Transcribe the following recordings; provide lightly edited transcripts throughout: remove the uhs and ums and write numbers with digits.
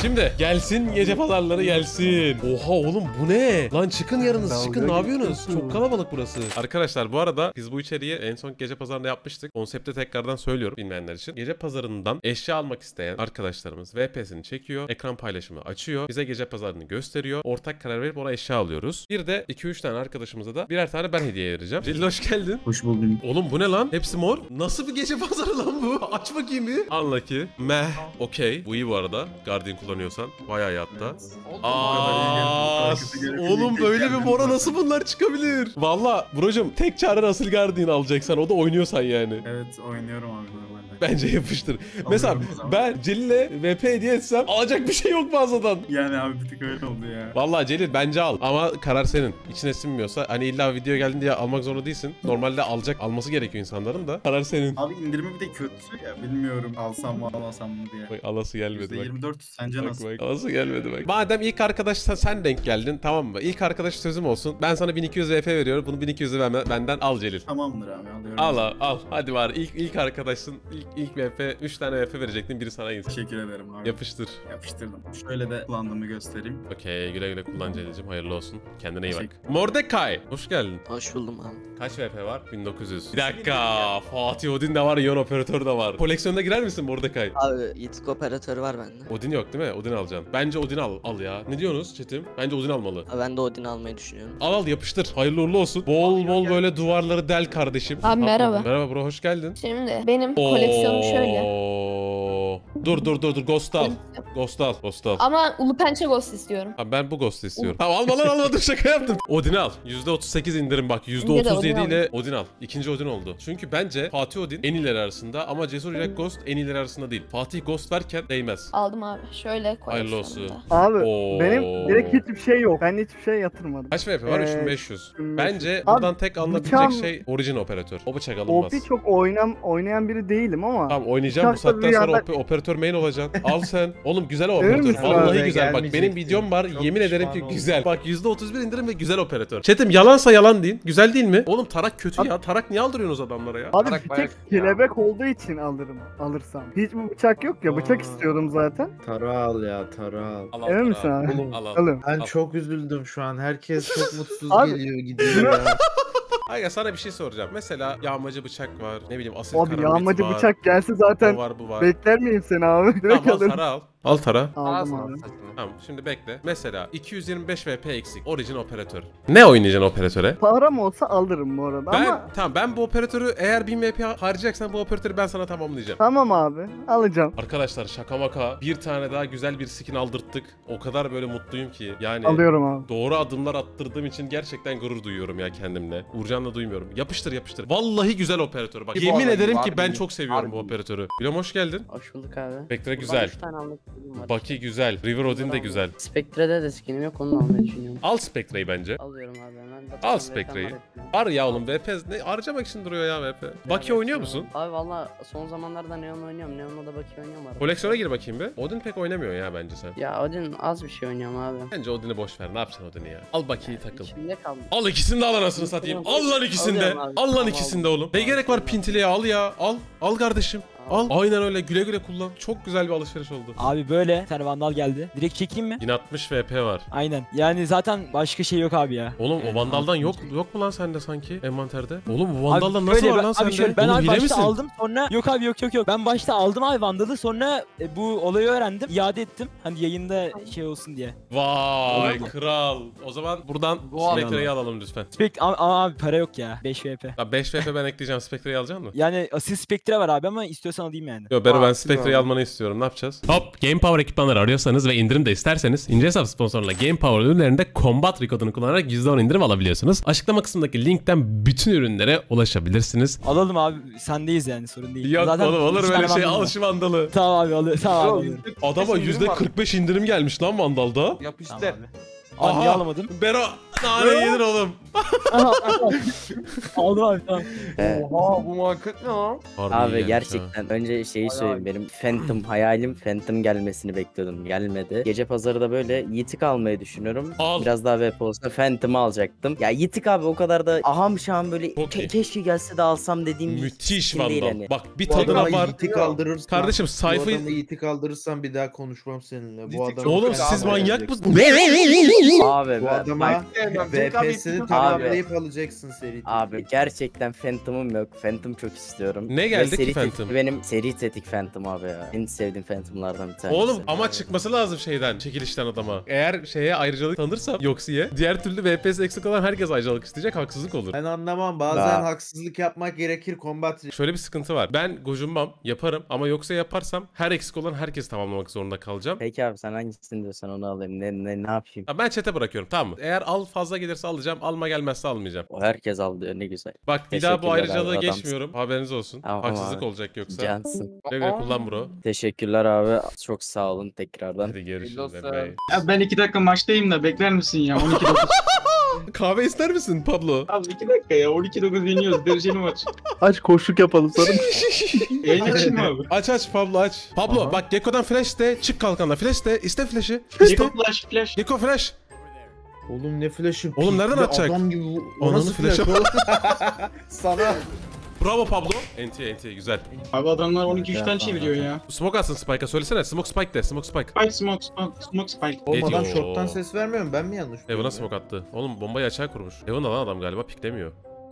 Şimdi gelsin gece pazarları gelsin. Oha oğlum bu ne? Lan çıkın yarınız çıkın, ne yapıyorsunuz? Çok kalabalık burası. Arkadaşlar bu arada biz bu içeriği en son gece pazarında yapmıştık. Konsepti tekrardan söylüyorum bilmeyenler için. Gece pazarından eşya almak isteyen arkadaşlarımız VP'sini çekiyor. Ekran paylaşımı açıyor. Bize gece pazarını gösteriyor. Ortak karar verip ona eşya alıyoruz. Bir de 2-3 tane arkadaşımıza da birer tane ben hediye vereceğim. Celil hoş geldin. Hoş buldum. Oğlum bu ne lan? Hepsi mor. Nasıl bir gece pazarı lan bu? Aç bakayım bir. Anla ki. Meh. Okey. Bu iyi bu arada. Guardian kullanıyorsan. Bayağı iyi hatta. Aaa. Oğlum böyle bir mora nasıl bunlar çıkabilir? Valla brocum tek çare nasıl Guardian alacaksan, o da oynuyorsan yani. Evet oynuyorum abi normalde. Bence yapıştır. Mesela ben Celil'e VP hediye etsem alacak bir şey yok mağazadan. Yani abi bir tık öyle oldu ya. Vallahi Celil bence al ama karar senin. İçine sinmiyorsa hani illa video geldin diye almak zorunda değilsin. Normalde alması gerekiyor insanların da. Karar senin. Abi indirimi bir de kötü ya, bilmiyorum alsam mı almasam mı diye. Bak alası gelmedi bak. %24 sence nasıl? Bak alası gelmedi bak. Madem ilk arkadaş sen denk geldin, tamam mı? İlk arkadaş sözüm olsun. Ben sana 1200 VP veriyorum. Bunu 1200'ü benden al Celil. Tamamdır abi alıyorum. Al. Hadi var. İlk arkadaşsın. İlk VP 3 tane VP verecektin. Biri sana gitsin. Teşekkür ederim abi. Yapıştır. Yapıştırdım. Şöyle de kullandığımı göstereyim. Okey, güle güle kullan Celil'cim. Hayırlı olsun. Kendine iyi bak. Mordecai. Hoş geldin. Hoş buldum abi. Kaç VP var? 1900. Bir dakika. Fatih Odin de var. Ion operatör de var. Koleksiyonda girer misin Mordecai? Abi Yitik operatörü var bende. Odin yok değil mi? Odin alacaksın. Bence Odin al ya. Ne diyorsunuz chatim? Bence Odin almalı. Abi ben de Odin almayı düşünüyorum. Al yapıştır. Hayırlı uğurlu olsun. Bol böyle duvarları del kardeşim. Abi merhaba. Merhaba bro, hoş geldin. Şimdi benim koleksiyonum şöyle. Dur. Ghost al. Ama Ulu Pençe Ghost istiyorum. Abi ben bu Ghost'u istiyorum. Tamam alma dur, şaka yaptım. Odin al. %38 indirim bak. de %37 Odin ile Odin al. İkinci Odin oldu. Çünkü bence Fatih Odin en iyileri arasında ama Cesur Yürek Ghost en iyileri arasında değil. Fatih Ghost verken değmez. Aldım abi. Şöyle Hayırlı olsun. koleksiyonumda. Abi Oo. benim direkt hiçbir şey yok. Ben hiçbir şey yatırmadım. Kaç VP var? 3500. 3500. Bence Abi, buradan tek alınabilecek bıçağım- şey Origin operatör. O bıçak alınmaz. OP çok oynayan biri değilim ama. Tamam oynayacağım bu Bıçakla saatten bir sonra yerden- operatör main olacaksın. Al sen. Oğlum güzel o Emin operatör. misin Vallahi abi? güzel. Bak benim Gelmeyecekti. videom var. Çok Yemin ederim ki pişman oldum. güzel. Bak %31 indirim ve güzel operatör. Chat'im yalansa yalan deyin. Güzel değil mi? Oğlum tarak kötü ya. Tarak niye aldırıyorsunuz adamlara ya? Abi Bırak bir bayağı tek ya. kelebek olduğu için alırsam. Hiç bu bıçak yok ya. Bıçak istiyordum zaten. Tara al ya tara al. Al, Emin al, misin al. abi? Al. Alın. Ben Al. çok üzüldüm şu an. Herkes çok mutsuz Abi- geliyor gidiyor ya. Aga sana bir şey soracağım. Mesela yağmacı bıçak var. Ne bileyim asil Abi karambit yağmacı var. bıçak gelse zaten O var bu var. bekler miyim seni abi? Direkt Tamam al alırım. tara al. Al tara. Aldım abi. Tamam şimdi bekle. Mesela 225 VP eksik. Origin operatör. Ne oynayacaksın operatöre? Param olsa alırım bu arada ama Ben bu operatörü eğer 1000 VP harcayacaksan bu operatörü ben sana tamamlayacağım. tamam abi alacağım. Arkadaşlar şaka maka bir tane daha güzel bir skin aldırttık. O kadar böyle mutluyum ki. Yani Alıyorum abi. doğru adımlar attırdığım için gerçekten gurur duyuyorum ya kendimle. Uğurcan'la duymuyorum. Yapıştır. Vallahi güzel operatör. Bak Ki bu yemin arada ederim harbi ki ben iyi, çok seviyorum bu harbi iyi. operatörü. Bilom hoş geldin. Hoş bulduk abi. Spectre Buradan güzel. 3 tane almak istediğim var. Baki güzel. River Odin de güzel. Spectre'de de skinim yok, onu da almayı düşünüyorum. Al Spectre'yi bence. Alıyorum abi hemen. Al Spectre'yi. Var ya oğlum VP ne harcamak için duruyor ya VP. Baki oynuyor musun? Abi valla son zamanlarda Neon oynuyorum. Neon'la da Baki oynuyorum arada. Koleksiyona gir bakayım bir. Odin pek oynamıyor ya bence sen. Ya Odin az bir şey oynuyorum abi. Bence Odin'i boş ver. Ne yapacaksın Odin'i ya? Al Baki'yi takıl. İçimde kaldı. Al ikisini de al anasını satayım. Al lan ikisini de. Alıyorum abi. Al lan Tamam, ikisini de oğlum. Ne gerek var pintiliye al ya. Al. Al kardeşim. Al. Aynen öyle güle güle kullan. Çok güzel bir alışveriş oldu. Abi böyle bir tane vandal geldi. Direkt çekeyim mi? 1060 VP var. Aynen. Yani zaten başka şey yok abi ya. Oğlum o Yani vandaldan yok altın yok mu lan sende sanki envanterde? Oğlum bu Abi vandaldan nasıl şöyle var ben- lan abi sende? şöyle, ben Oğlum abi hile başta misin? aldım sonra yok abi yok. Ben başta aldım abi vandalı sonra bu olayı öğrendim. İade ettim. Hani yayında şey olsun diye. Vay Olur mu? kral. O zaman buradan Spectre'yi alalım lütfen. Ama abi para yok ya. 5 VP. Ya 5 VP ben ekleyeceğim. Spectre'yi alacaksın mı? Yani asil Spectre var abi ama istiyorsan alayım yani. Yo Bero ben Spectre'yi almanı istiyorum. Ne yapacağız? Hop Game Power ekipmanları arıyorsanız ve indirim de isterseniz İnce Hesap sponsorluğuyla Game Power ürünlerinde Combat kodunu kullanarak %10 indirim alabiliyorsunuz. Açıklama kısmındaki linkten bütün ürünlere ulaşabilirsiniz. Alalım abi sendeyiz yani sorun değil. Yok Zaten oğlum olur üç böyle tane şey vandal al var. şu vandalı. Tamam abi alıyorum. Tamam abi alıyorum. Adama %45 indirim gelmiş lan vandalda. Tamam abi. Aa, niye alamadım? Bero nane yedin oğlum. Aha, aldım abi tamam. Oha bu market ne lan? Harbi iyi Abi gelmiş gerçekten önce şeyi söyleyeyim, benim Phantom hayalim Phantom gelmesini bekliyordum, gelmedi. Gece pazarı da böyle Yitik almayı düşünüyorum. Al. Biraz daha VP olsa Phantom'ı alacaktım. Ya Yitik abi o kadar da aham şahım böyle Çok iyi. keşke gelse de alsam dediğim bir Müthiş skin değil vandal. hani. Bak bir Bu tadına adama var. yitik aldırırsan. Kardeşim Bu sayfayı... adama yitik aldırırsan bir daha konuşmam seninle. Bu Yitik adam çok Oğlum fena siz abi. manyak mısınız? Abi Bu ben, adama VP'sini tamamlayıp alacaksın seri. abi gerçekten Phantom'um yok. Phantom çok istiyorum. Ne Ve geldi ki seri Phantom? tetik benim seri tetik Phantom abi ya. En sevdiğim Phantom'lardan bir tanesi. Oğlum ama çıkması lazım şeyden, çekilişten adama. Eğer şeye ayrıcalık tanırsam Yoxi'ye, diğer türlü VPS eksik olan herkes ayrıcalık isteyecek, haksızlık olur. Ben anlamam. Bazen Aa. haksızlık yapmak gerekir. Combat Şöyle bir sıkıntı var. Ben gocunmam, yaparım ama yoksa yaparsam her eksik olan herkes tamamlamak zorunda kalacağım. Peki abi sen hangisini diyorsan onu alayım. Ne yapayım? Ya ben chat'e bırakıyorum, tamam mı? Eğer al fazla gelirse alacağım, alma gelmezse almayacağım. O herkes al diyor, ne güzel. Bak bir daha bu Teşekkürler ayrıcalığı abi, adamsın. geçmiyorum. Haberiniz olsun. Tamam Haksızlık abi. olacak yoksa. Cansın. Güle güle kullan bro. Teşekkürler abi. Çok sağ olun tekrardan. Hadi görüşürüz. Olsun. bebeğim. Ya ben 2 dakika maçtayım da bekler misin ya? 12-9. Kahve ister misin Pablo? Abi 2 dakika ya. 12-9 yeniyoruz. Dereceli maç. Aç koşluk yapalım sonra. Yayın açayım mı abi? Aç Pablo aç. Pablo Aha. bak Gekko'dan flash de, çık kalkanla flash de, iste flash'ı. İste. Gekko flash. Gekko flash. Oğlum ne flash'ı? Oğlum nereden Bir atacak? Adam gibi. O Ananı nasıl flash flash'a- oğlum? Sana. Bravo Pablo. NT güzel. Abi adamlar 12-3'ten çeviriyor ya. Smoke atsın Spike'a, söylesene. Smoke Spike de. Smoke Spike. Smoke spike. Oğlum adam Ediyor. shot'tan ses vermiyor mu? Ben mi yanlış Evan'a duyuyorum smoke attı. Oğlum bombayı açığa kurmuş. Evan'da lan adam galiba, piklemiyor.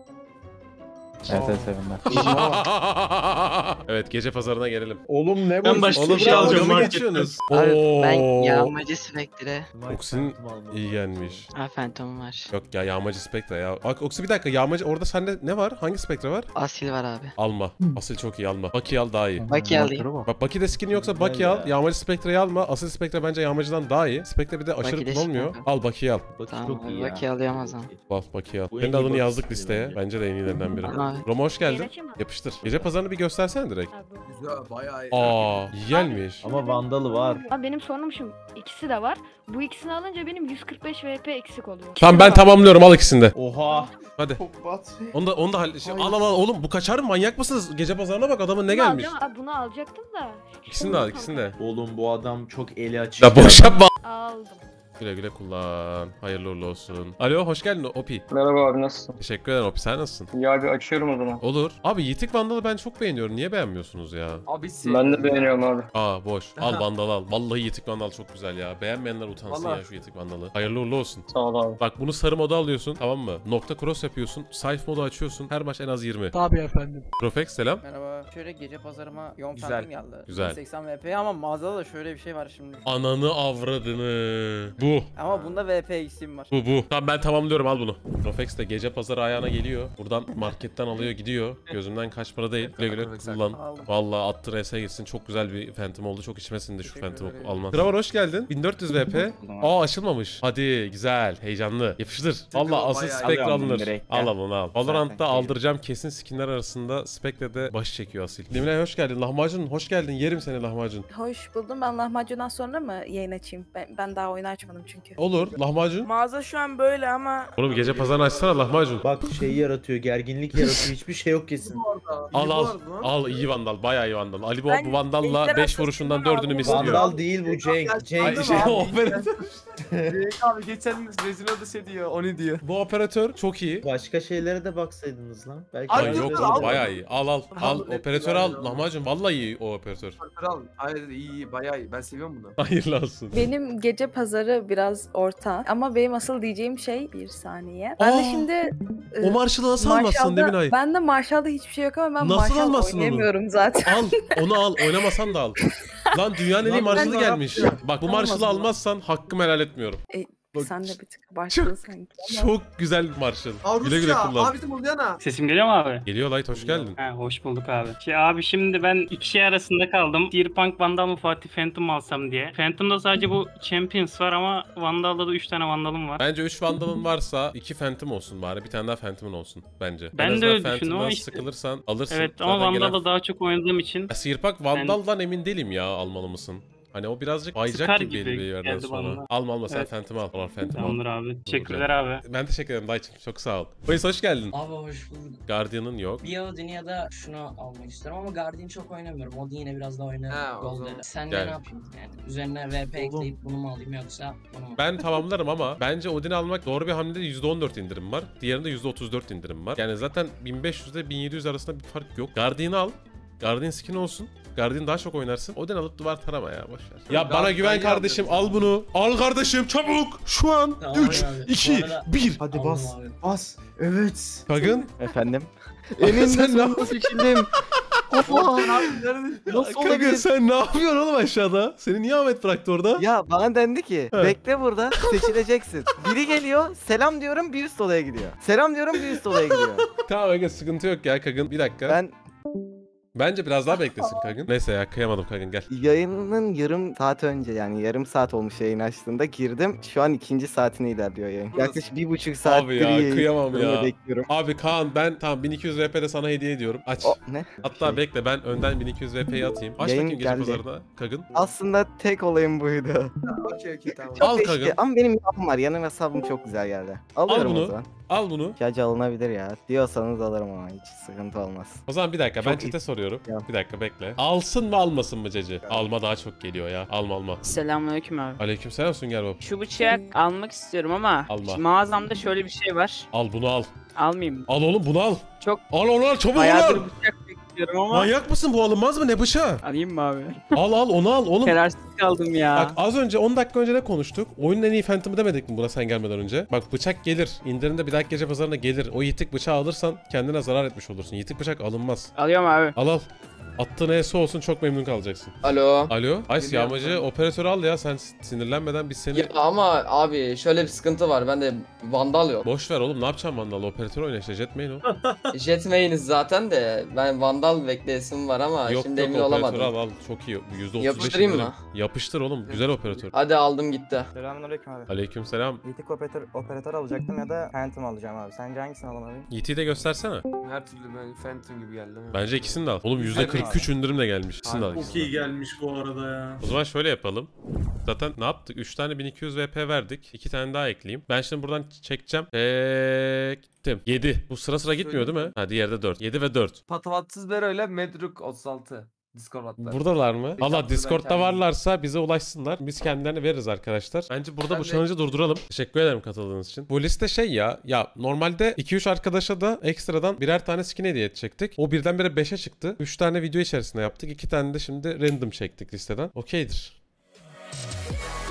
Evet gece pazarına gelelim. Oğlum ne bu? Ben başka Oğlum bir şey alacağım dalga mı marketten. geçiyorsunuz? Abi ben Oo. yağmacı Spectre. Oxy'nin iyi gelmiş. Ha Phantom var. Yok ya, yağmacı Spectre ya. Bak Oxy bir dakika, yağmacı orada sende ne var? Hangi Spectre var? Asil var abi. Alma. Asil çok iyi, alma. Baki al daha iyi. Baki alayım. Bak Baki'de skin yoksa Baki al. Yağmacı Spectre'yi alma. Asil Spectre bence yağmacıdan daha iyi. Spectre bir de aşırı Baki'de kullanılmıyor. skin Al Baki'yi al. Tamam abi, Baki alıyorum o zaman. Al Baki'yi al. Bu Senin en iyi adını Baki yazdık skini listeye. bence. Bence de en iyilerinden biri. Abi. Roma hoş geldin. Yapıştır. Gece pazarını bir göstersene direkt. Güzel bayağı iyi. Aa, iyi gelmiş. Ama vandalı var. Abi benim sorunum şu. İkisi de var. Bu ikisini alınca benim 145 VP eksik oluyor. Tamam ben tamamlıyorum, al ikisini de. Oha. Hadi. Combat. Onu da al oğlum, bu kaçar mı? Manyak mısınız? Gece pazarına bak, adamın ne Bunu gelmiş. alacağım. Abi bunu alacaktım da. İkisini de al, ikisini de. Oğlum bu adam çok eli açık. Ya boş yapma. Aldım. Güle güle kullan. Hayırlı uğurlu olsun. Alo hoş geldin Opi. Merhaba abi nasılsın? Teşekkür ederim Opi, sen nasılsın? İyi abi açıyorum o zaman. Olur. Abi Yitik Vandal'ı ben çok beğeniyorum. Niye beğenmiyorsunuz ya? Abi Ben de beğeniyorum abi. Aa boş. Al Vandal al. Vallahi Yitik Vandal çok güzel ya. Beğenmeyenler utansın Vallahi. ya şu Yitik Vandal'ı. Hayırlı uğurlu olsun. Sağ ol abi. Bak bunu sarı moda alıyorsun, tamam mı? Nokta cross yapıyorsun. Sayf modu açıyorsun. Her maç en az 20. Tabii efendim. Profex selam. Merhaba. Şöyle gece pazarıma Yon Güzel. Phantom geldi. Güzel. 80 VP ama mağazada da şöyle bir şey var şimdi. Ananı avradını. Bu. Ama bunda VP eksiğim var. Bu. Tamam ben tamamlıyorum, al bunu. Profex de gece pazarı ayağına geliyor. Buradan marketten alıyor gidiyor. Gözümden kaç para değil. Güle güle kullan. Aldım. Vallahi attı RS'ye gitsin. Çok güzel bir Phantom oldu. Çok içmesin de şu Teşekkür Phantom'u ederim. alman. Travar hoş geldin. 1400 VP. Aa açılmamış. Hadi güzel. Heyecanlı. Yapıştır. Vallahi asıl bayağı Spectre alıyorum alınır. direkt Al ya. al onu al. Valorant'ta Zaten aldıracağım kesin, skinler arasında Spectre'de baş çekiyor Asil. Demir hoş geldin. Lahmacun hoş geldin. Yerim seni lahmacun. Hoş buldum. Ben lahmacundan sonra mı yayın açayım? Ben daha oyunu açmadım çünkü. Olur. Lahmacun. Mağaza şu an böyle ama... Oğlum gece pazarını açsana lahmacun. Bak şeyi yaratıyor, gerginlik yaratıyor. Hiçbir şey yok kesin. Al. Al iyi vandal. Bayağı iyi vandal. Ali bu Ben vandalla ejder 5 vuruşundan hastasıyım 4'ünü abi. misliyor. Vandal değil bu Cenk. Ay, Cenk. şey, operatör. abi geçen rezil odası diyor onu diyor. Bu operatör çok iyi. Başka şeylere de baksaydınız lan. Belki Ay, Ay dur, yok dur, oğlum al. bayağı iyi. Al. Al, Operatör al. al. Lahmacun vallahi iyi o operatör. Kral. Hayır iyi bayağı iyi. Ben seviyorum bunu. Hayırlı olsun. Benim gece pazarı biraz orta. Ama benim asıl diyeceğim şey... Bir saniye. Ben de Aa, şimdi... O Marshall'ı nasıl almazsın Deminay? Ben de Marshall'da hiçbir şey yok ama ben Nasıl Marshall almazsın onu? oynayamıyorum zaten. Al. Onu al. Oynamasan da al. Lan dünyanın en iyi Lan Marshall'ı ben- gelmiş. Bak bu Marshall'ı almazsan hakkımı helal etmiyorum. Bak, Sen de bir tık başladın sanki. ama- Çok güzel bir Marshall. Güle güle kullan. Abi bizim Ulyana. Sesim geliyor mu abi? Geliyor Light hoş geldin. Ha, hoş bulduk abi. Abi şimdi ben iki şey arasında kaldım. Cyberpunk Vandal mı Fatih Phantom mu alsam diye. Phantom'da sadece bu Champions var ama Vandal'da da 3 tane Vandal'ım var. Bence 3 Vandal'ın varsa 2 Phantom olsun bari. Bir tane daha Phantom'un olsun bence. Ben En de azından öyle düşündüm ama Phantom'dan işte- sıkılırsan alırsın. Evet ama Zaten gelen- Vandal'da daha çok oynadığım için. Ya, Sihirpak Vandal'dan emin değilim ya, almalı mısın? Hani o birazcık bayacak Sıkar gibi gibi bir yerden geldi sonra. bana. Alma sen Evet. Phantom al. Al Phantom al. Tamamdır abi. Teşekkürler abi. Ben teşekkür ederim dayıcım. Çok sağ ol. Polis hoş geldin. Abi hoş bulduk. Guardian'ın yok. Bir Odin ya da şunu almak istiyorum ama Guardian çok oynamıyorum. Odin yine biraz daha oynarım. Golden'ı. Sen de Gel. ne yapayım yani? Üzerine VP ekleyip bunu mu alayım yoksa bunu mu? Ben tamamlarım ama bence Odin almak doğru bir hamlede %14 indirim var. Diğerinde %34 indirim var. Yani zaten 1500 ile 1700 arasında bir fark yok. Guardian'ı al. Guardian skin olsun. Guardian daha çok oynarsın. Odin alıp duvar tarama ya boşver. Ya bana güven kardeşim al bunu. Al kardeşim çabuk. Şu an Tamam 3, abi. 2, Bu arada- 1. Hadi Aldım bas. abi. Bas. Evet. Kagın. Efendim? Sen ne yapıyorsun? Seçildim. Oha. Nasıl Kagın olabilir? sen ne yapıyorsun oğlum aşağıda? Seni niye Ahmet bıraktı orada? Ya bana dendi ki He. bekle burada seçileceksin. Biri geliyor selam diyorum bir üst odaya gidiyor. Selam diyorum bir üst odaya gidiyor. Tamam aga sıkıntı yok ya Kagın. Bir dakika. Ben Bence biraz daha beklesin Kagın. Neyse ya kıyamadım Kagın gel. yayının yarım saat önce yani yarım saat olmuş yayın açtığında girdim. Şu an 2. saatine ilerliyor yayın. Yaklaşık 1,5 saattir Abi ya yayın kıyamam ya. bekliyorum. Abi Kaan ben tamam 1200 VP'de sana hediye ediyorum. Aç. Ne? Hatta bekle ben önden 1200 VP'yi atayım. Aç Yayın bakayım gece geldi. pazarına Kagın. Aslında tek olayım buydu. Okey tamam. Çok Al değişik Kagın. ama benim hesabım var. Yanım hesabım çok güzel geldi. Alıyorum bunu. o zaman. Al bunu. Gerçi alınabilir ya. Diyorsanız alırım ama hiç sıkıntı olmaz. O zaman bir dakika ben Çok iyi. chat'e soruyorum. Ya. Bir dakika bekle. Alsın mı almasın mı Ceci? Alma daha çok geliyor ya. Alma. Selamünaleyküm abi. Aleykümselam Sünger Bob. Şu bıçağı almak istiyorum ama Alma. şimdi mağazamda şöyle bir şey var. Al bunu al. Almayayım. Al oğlum bunu al. Çok Al onu al çabuk bayağıdır al. bıçak bekliyorum ama Manyak mısın bu alınmaz mı ne bıçağı? alayım mı abi? Al onu al oğlum. Kararsız kaldım ya. Bak az önce 10 dakika önce ne konuştuk? Oyunun en iyi Phantom'ı demedik mi buna sen gelmeden önce? Bak bıçak gelir. İndirimde bir dahaki gece pazarına gelir. O yitik bıçağı alırsan kendine zarar etmiş olursun. Yitik bıçak alınmaz. Alıyorum abi. Al. Attığın ES olsun çok memnun kalacaksın. Alo. Alo. Ay Dinliyorum yağmacı seni. operatörü al ya sen sinirlenmeden biz seni... Ya ama abi şöyle bir sıkıntı var. Bende Vandal yok. Boş ver oğlum ne yapacağım Vandal'la operatör oyna işte Jetmain o. Jetmain'iz zaten de ben Vandal bekleyesim var ama Yok şimdi yok emin operatör olamadım. al çok iyi. %35 Yapıştırayım indirim. mı? Yapıştır oğlum güzel operatör. Hadi aldım gitti. Selamünaleyküm abi. Aleykümselam. Yitik operatör alacaktım ya da Phantom alacağım abi. Sence hangisini alamalıyım? ET'yi de göstersene. Her türlü ben Phantom gibi geldi. Bence ikisini de al. Oğlum %43 indirimle gelmiş. İkisini de al. Çok iyi gelmiş bu arada ya. O zaman şöyle yapalım. Zaten ne yaptık? 3 tane 1200 VP verdik. 2 tane daha ekleyeyim. Ben şimdi buradan çekeceğim. Çektim. 7. Bu sıra gitmiyor değil mi? Ha diğeri de 4. 7 ve 4. Patavatsız Bero ile Medruk 36. Discord Buradalar mı? Peki, Valla ben Discord'da kendim- varlarsa bize ulaşsınlar. Biz kendilerine veririz arkadaşlar. Bence burada bu challenge'ı durduralım. Teşekkür ederim katıldığınız için. Bu liste şey ya normalde 2-3 arkadaşa da ekstradan birer tane skin hediye edecektik. O birdenbire 5'e çıktı. 3 tane video içerisinde yaptık. 2 tane de şimdi random çektik listeden. Okeydir.